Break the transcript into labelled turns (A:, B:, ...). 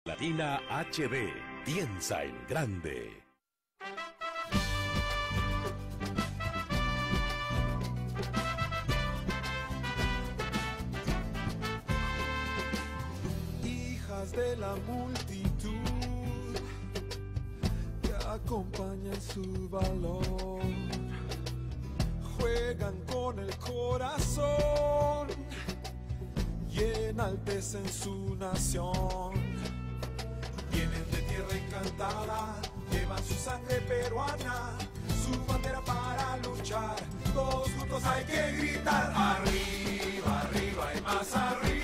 A: Latina HB, piensa en grande.
B: Hijas de la multitud que acompañan su valor, juegan con el corazón y enaltecen su nación. Vienen de tierra encantada, llevan su sangre peruana, su bandera para luchar. Todos juntos hay que gritar: arriba, arriba y más arriba.